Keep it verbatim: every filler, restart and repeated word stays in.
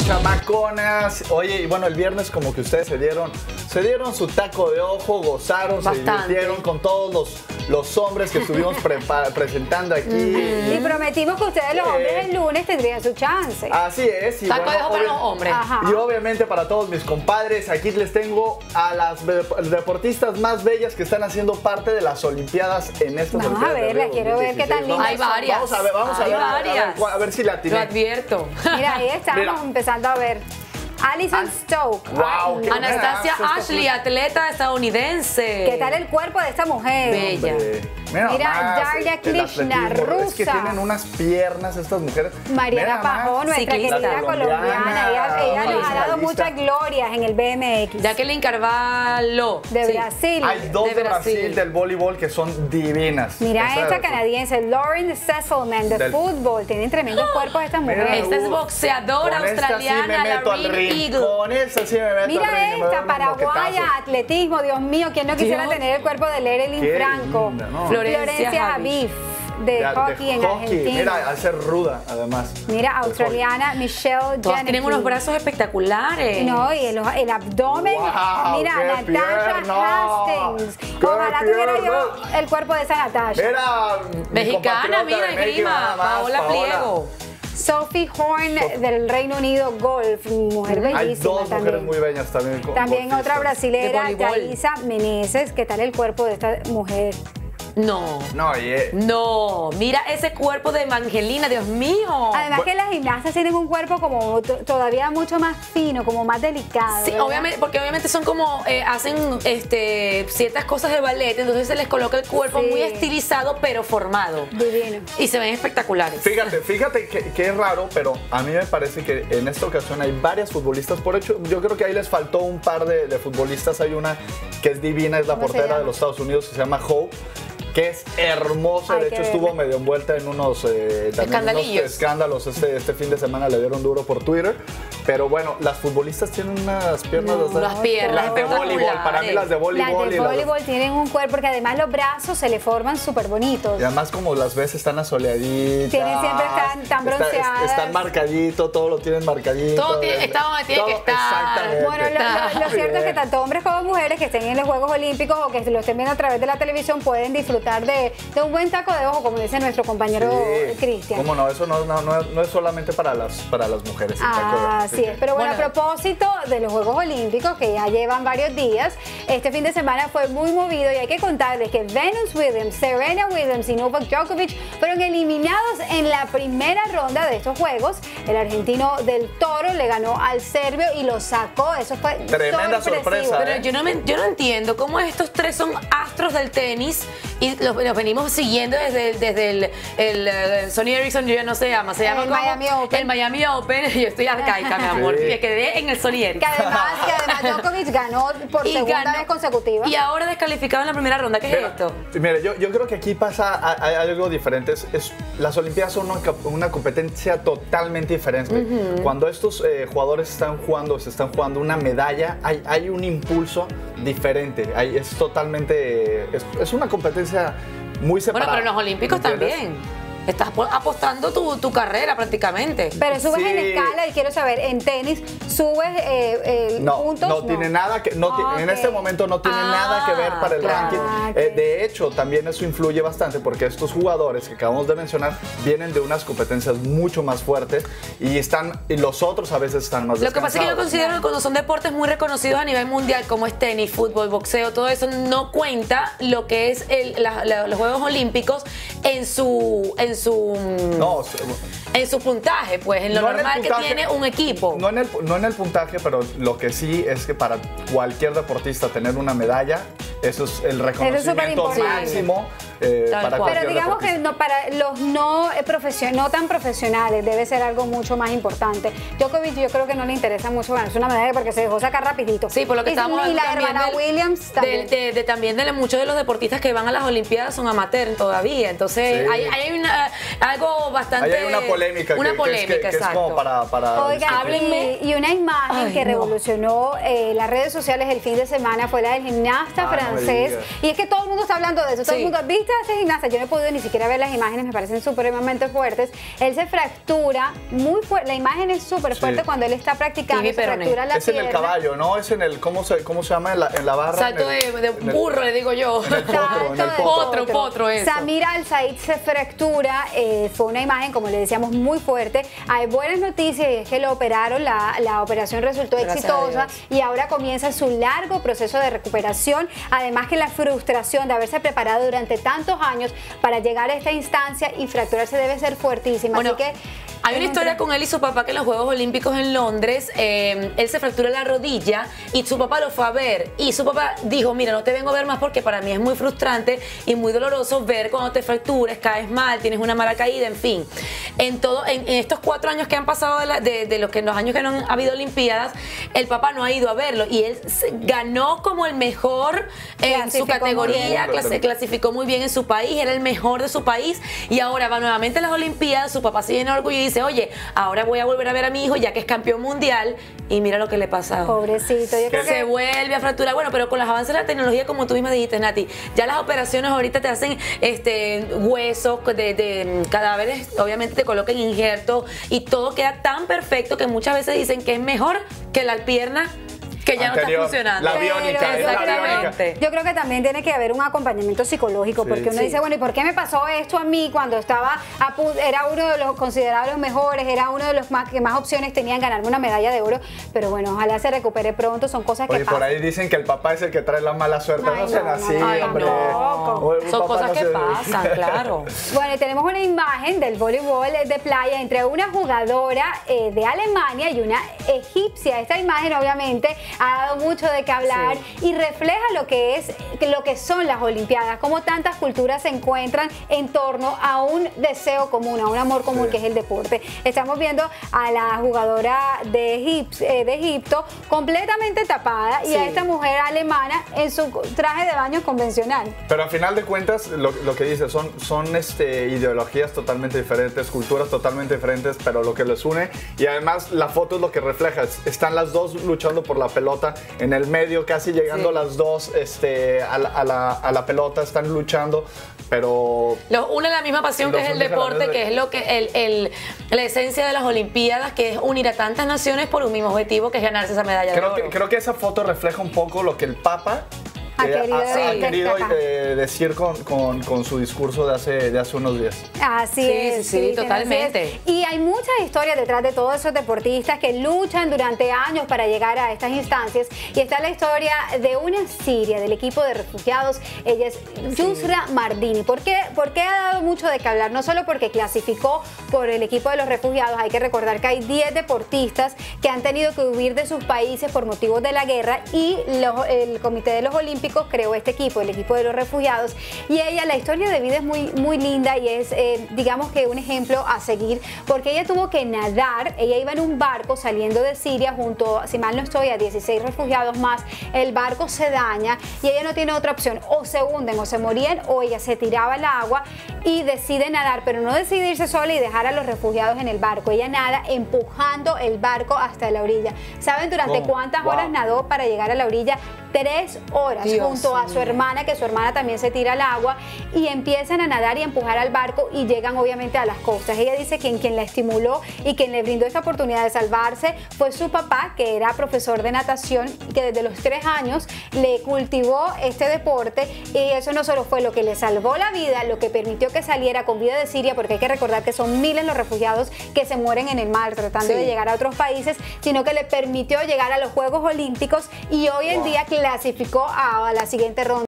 Chamaconas, oye, y bueno, el viernes como que ustedes se dieron, se dieron su taco de ojo, gozaron, Bastante. se divirtieron con todos los, los hombres que estuvimos presentando aquí. Mm. Y prometimos que ustedes los Eh. hombres el lunes tendrían su chance. Así es. Y Taco bueno, de ojo para obvio- los hombres. Ajá. Y obviamente para todos mis compadres, aquí les tengo a las de- deportistas más bellas que están haciendo parte de las Olimpiadas en estas Vamos Olimpiadas a de verlas, Río quiero ver qué tan dos mil dieciséis. lindas Hay son. varias. Vamos a ver, vamos a Hay ver, a ver, varias. a ver si la Lo tiene. advierto. Mira, ahí estamos Mira. empezando a ver. Alison Stoke. Wow, Ay, qué no. Anastasia buena. Ashley, atleta estadounidense. ¿Qué tal el cuerpo de esta mujer? Bella. Hombre, Mira, Mira, nomás, Darya el Krishna, atletismo. Es que rusa. tienen unas piernas estas mujeres. Mariana Mira nomás. Pajón, nuestra ciclista. querida colombiana. Colombiana, Ella, ella nos ha ciclista. dado muchas glorias en el B M X. Jacqueline Carvalho. De Sí. Brasil. Hay dos De de Brasil. Brasil del voleibol que son divinas. Mira Esa- esta canadiense, Lauren Sesselman, de Del- fútbol. Tienen tremendos cuerpos estas Mira, mujeres. Esta es uh, boxeadora con esta australiana, sí me meto al Larry ring. Eagle. Con esta sí me meto al ring. Mira me doy esta, unos paraguaya, moquetazos. atletismo, Dios mío, ¿quién no quisiera Dios. tener el cuerpo de Lerelin Qué Franco? linda, ¿no? Florencia Javif, de De- de hockey en hockey. Argentina. Mira, al ser ruda, además. Mira, De australiana, Michelle Todas Janicki. tienen unos brazos espectaculares. No, y el, el abdomen. Wow, Mira, qué Natasha pierna. Hastings. Qué Ojalá tuviera yo pierna. el cuerpo de esa Natasha. Era mi Mexicana, compatriota mira, de México, esgrima, nada más, Paola Pliego. Sophie Horn del Reino Unido, golf, mujer Hay bellísima dos mujeres también. muy bellas también. co- También golfistas. otra brasilera, De voleibol. Thaisa Meneses. ¿Qué tal el cuerpo de esta mujer? No. No, y eh, No, mira ese cuerpo de Evangelina, Dios mío. Además Bu- que las gimnastas tienen un cuerpo como to- todavía mucho más fino, como más delicado. Sí, ¿verdad? obviamente, porque obviamente son como, eh, hacen este, ciertas cosas de ballet, entonces se les coloca el cuerpo Sí. muy estilizado, pero formado. Divino. Y se ven espectaculares. Fíjate, fíjate que, que es raro, pero a mí me parece que en esta ocasión hay varias futbolistas. Por hecho, yo creo que ahí les faltó un par de, de futbolistas. Hay una que es divina, es la ¿Cómo se portera llama? de los Estados Unidos, que se llama Hope, que es hermosa. Hay De que hecho, estuvo verla. medio envuelta en unos, eh, también unos Escandalillos. escándalos. Este, este fin de semana le dieron duro por Twitter. Pero bueno, las futbolistas tienen unas piernas. No, bastante- Unas piernas Las de voleibol, para mí las de voleibol. Las y de las de- voleibol tienen un cuerpo porque además los brazos se le forman súper bonitos. Y además como las ves están asoleaditas. Tienen siempre están tan está- bronceadas. están marcadito, todo lo tienen marcadito. Todo tiene- está donde tiene que estar. Exactamente. Bueno, lo, lo- lo cierto es que tanto hombres como mujeres que estén en los Juegos Olímpicos o que lo estén viendo a través de la televisión pueden disfrutar de, de un buen taco de ojo, como dice nuestro compañero Sí. Cristian. ¿Cómo no? Eso no, no, no, es- no es solamente para las, para las mujeres. el taco de ojo. Ah, así es. Pero bueno, Bueno. a propósito de los Juegos Olímpicos, que ya llevan varios días, este fin de semana fue muy movido y hay que contarles que Venus Williams, Serena Williams y Novak Djokovic fueron eliminados en la primera ronda de estos Juegos. El argentino del Toro le ganó al serbio y lo sacó. Eso fue Tremenda sorpresivo. sorpresa, Pero ¿eh? yo no, me- yo no entiendo cómo estos tres son astros del tenis y los, los venimos siguiendo desde el, desde el, el, eh, Sony Ericsson, yo ya no se llama, se llama El como- Miami Open. El Miami Open. Yo estoy arcaica, mi amor. Sí. Me quedé en el Sony Que Ericsson. además, que además Djokovic ganó por Y segunda ganó. vez consecutiva. Y ahora descalificado en la primera ronda. ¿Qué es Mira, esto? mira, yo, yo creo que aquí pasa a- a- algo diferente. Es, es- las Olimpiadas son una, cap- una competencia totalmente diferente. Cuando estos eh, jugadores están jugando, se están jugando una medalla, hay, hay un impulso diferente. Hay- es totalmente. Es, es una competencia muy Bueno, separada. pero en los Olímpicos ¿me entiendes? también. Estás po- apostando tu, tu carrera prácticamente. Pero subes Sí. en escala y quiero saber, en tenis, subes eh, eh, No, puntos. no tiene nada que, no ti- Ah, en ok. este momento no tiene Ah, nada que ver para el claro. ranking. Ah, ok. Eh, de hecho, también eso influye bastante porque estos jugadores que acabamos de mencionar vienen de unas competencias mucho más fuertes y están y los otros a veces están más Lo que pasa es que yo descansados. considero que cuando son deportes muy reconocidos a nivel mundial, como es tenis, fútbol, boxeo, todo eso, no cuenta lo que es el- la- la- los Juegos Olímpicos en su, en su, No, se- en su puntaje, pues, en lo no en el normal que puntaje, tiene un equipo. No en, el, no en el puntaje, pero lo que sí es que para cualquier deportista tener una medalla, eso es el reconocimiento superimportante. máximo eh, Tal para cual. cualquier Pero digamos que deportista. no, para los no, eh, profesio- no tan profesionales debe ser algo mucho más importante. Djokovic yo creo que no le interesa mucho ganarse una medalla porque se dejó sacar rapidito. Sí, por lo que y, estamos y hablando la también hermana del- Williams también. De, de- de- también de muchos de los deportistas que van a las Olimpiadas son amateur todavía. Entonces, Sí. hay, hay una- algo bastante. Ahí hay una polémica, Una que, que polémica, es, que, que es exacto. como para... para Oigan, Háblenme. y, y una imagen Ay, que no. revolucionó eh, las redes sociales el fin de semana fue la del gimnasta Ah, no me francés. digas. Y es que todo el mundo está hablando de eso. Todo Sí. el mundo, ¿viste deportista de esta gimnasia, yo no he podido ni siquiera ver las imágenes, me parecen supremamente fuertes. Él se fractura muy fuerte, la imagen es súper fuerte sí. cuando él está practicando, se fractura la es pierna. En el caballo, ¿no? Es en el, ¿cómo se, cómo se llama? En la, en la barra. Salto el, de, de burro, el, le digo yo. En el potro, en el potro. Potro, potro, eso. Samir Al-Said se fractura, eh, fue una imagen, como le decíamos, muy fuerte. Hay buenas noticias y es que lo operaron, la, la operación resultó Gracias exitosa y ahora comienza su largo proceso de recuperación. Además que la frustración de haberse preparado durante tantos años para llegar a esta instancia y fracturarse debe ser fuertísima. Bueno, Así que hay una historia con él y su papá que en los Juegos Olímpicos en Londres, eh, él se fractura la rodilla y su papá lo fue a ver y su papá dijo, mira, no te vengo a ver más porque para mí es muy frustrante y muy doloroso ver cuando te fracturas, caes mal, tienes una mala caída, en fin. En, todo, en, en estos cuatro años que han pasado de, la, de, de los que, los años que no han habido Olimpiadas, el papá no ha ido a verlo y él se, ganó como el mejor en su categoría, clase, clasificó muy bien en su país, era el mejor de su país y ahora va nuevamente a las Olimpiadas, su papá se llena de orgullo y dice, oye, ahora voy a volver a ver a mi hijo ya que es campeón mundial y mira lo que le pasa. Pobrecito, yo creo se que... vuelve a fracturar. Bueno, pero con los avances de la tecnología, como tú misma dijiste, Nati, ya las operaciones ahorita te hacen este huesos de, de cadáveres, obviamente te colocan injertos y todo queda tan perfecto que muchas veces dicen que es mejor que la pierna que ya anterior, no está funcionando. La biónica, es la biónica. Yo creo que también tiene que haber un acompañamiento psicológico, sí, porque uno sí. dice, bueno, ¿y por qué me pasó esto a mí cuando estaba, a, era uno de los considerados los mejores, era uno de los más que más opciones tenían ganarme una medalla de oro? Pero bueno, ojalá se recupere pronto, son cosas que Oye, pasan. por ahí dicen que el papá es el que trae la mala suerte, Ay, no sean no, así, no, Ay, hombre. no. Son cosas no que se... pasan, claro. Bueno, y tenemos una imagen del voleibol de playa entre una jugadora eh, de Alemania y una egipcia. Esta imagen obviamente ha dado mucho de de que hablar sí. y refleja lo que es lo que son las Olimpiadas, cómo tantas culturas se encuentran en torno a un deseo común, a un amor común sí. que es el deporte. Estamos viendo a la jugadora de, Egip eh, de Egipto completamente tapada sí. y a esta mujer alemana en su traje de baño convencional. Pero al final de cuentas, lo, lo que dice, son, son este, ideologías totalmente diferentes, culturas totalmente diferentes, pero lo que les une, y además la foto es lo que refleja, están las dos luchando por la pelota en el medio, casi llegando sí. las dos este, a, la, a, la, a la pelota, están luchando, pero... Los une la misma pasión que es el deporte, que es lo que el, el, la esencia de las Olimpiadas, que es unir a tantas naciones por un mismo objetivo, que es ganarse esa medalla creo de oro. Que, creo que esa foto refleja un poco lo que el Papa ha querido, ha, sí. ha querido eh, decir con, con, con su discurso de hace, de hace unos días. Así sí, es. Sí, sí, sí totalmente. Es. Y hay muchas historias detrás de todos esos deportistas que luchan durante años para llegar a estas instancias. Y está la historia de una siria del equipo de refugiados. Ella es Yusra sí. Mardini. ¿Por qué? Porque ha dado mucho de qué hablar. No solo porque clasificó por el equipo de los refugiados. Hay que recordar que hay diez deportistas que han tenido que huir de sus países por motivos de la guerra y los, el Comité de los Olímpicos creó este equipo, el equipo de los refugiados, y ella, la historia de vida es muy, muy linda y es, eh, digamos que un ejemplo a seguir, porque ella tuvo que nadar, ella iba en un barco saliendo de Siria junto, si mal no estoy, a dieciséis refugiados más, el barco se daña y ella no tiene otra opción, o se hunden o se morían, o ella se tiraba al agua y decide nadar, pero no decide irse sola y dejar a los refugiados en el barco, ella nada empujando el barco hasta la orilla. ¿Saben durante oh, cuántas wow. horas nadó para llegar a la orilla? Tres horas. Dios junto a su hermana, que su hermana también se tira al agua, y empiezan a nadar y a empujar al barco y llegan obviamente a las costas. Ella dice que quien la estimuló y quien le brindó esta oportunidad de salvarse fue su papá, que era profesor de natación, que desde los tres años le cultivó este deporte, y eso no solo fue lo que le salvó la vida, lo que permitió que saliera con vida de Siria, porque hay que recordar que son miles los refugiados que se mueren en el mar tratando sí. de llegar a otros países, sino que le permitió llegar a los Juegos Olímpicos y hoy en wow. día clasificó a la siguiente ronda.